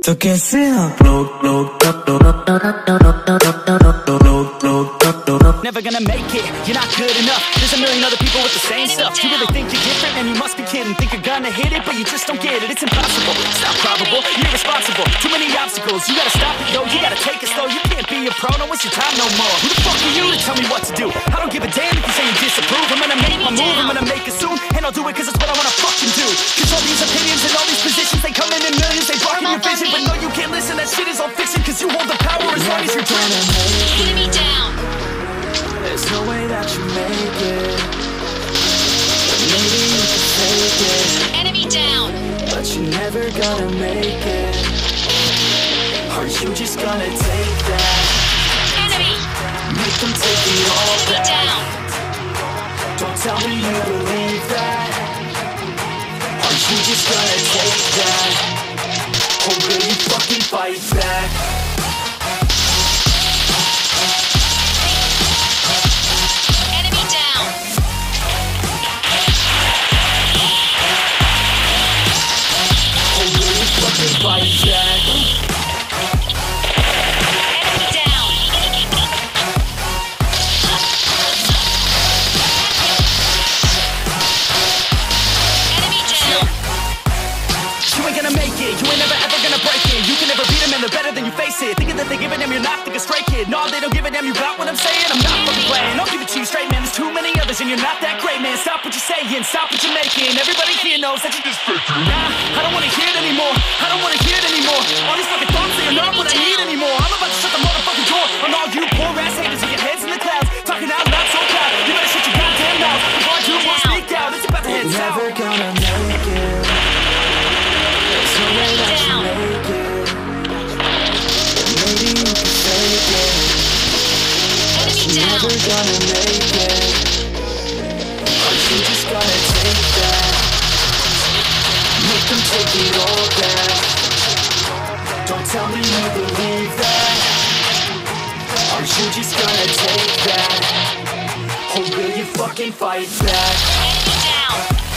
तो कैसे आप Never gonna make it, you're not good enough. There's a million other people with the same stuff. You really think you're different, man, you must be kidding. Think you're gonna hit it, but you just don't get it. It's impossible, it's not probable, you're irresponsible. Too many obstacles, you gotta stop it, yo. You gotta take it slow, you can't be a pro, don't waste your time no more. Who the fuck are you to tell me what to do? I don't give a damn if you say you disapprove. I'm gonna make my move, I'm gonna make it soon. And I'll do it cause it's what I wanna fucking do. Cause all these opinions and all these positions, they come in millions, they blocking your vision. But no, you can't listen, that shit is all fiction. Cause you hold the power as long as you're dreaming. Enemy down. There's no way that you make it, but maybe you can take it. Enemy down. But you're never gonna make it. Are you just gonna take that? Enemy. Make them take it all Enemy back. down. Don't tell me you believe that. Are you just gonna take that? Or will you fucking fight back? Enemy down. Or will you fucking fight back? Enemy down. Enemy down. You ain't gonna make it, you ain't never ever gonna break it. You can never beat them and they're better than you face it. Thinking that they give a damn, you're not, think a straight kid. No, they don't give a damn, you got what I'm saying? I'm not fucking playing, I'll give it to you straight, man. There's too many others and you're not that great, man. Stop what you're saying, stop what you're making. Everybody here knows that you just faking. Nah, I don't wanna hear it anymore, I don't wanna hear it anymore. All these fucking thoughts, they are not what I need anymore. I'm about to shut the motherfucking door on all you poor ass haters with your heads in the clouds. Talking out loud so loud, you better shut your goddamn mouth before I do more speak out. It's about to head south. Never gonna make it. There's no way that you Down. make it. But maybe you can fake it. Enemy Never down. gonna make it. Are you just gonna take that? Make them take it all back. Don't tell me you believe that. Are you just gonna take that? Or will you fucking fight back? Enemy down.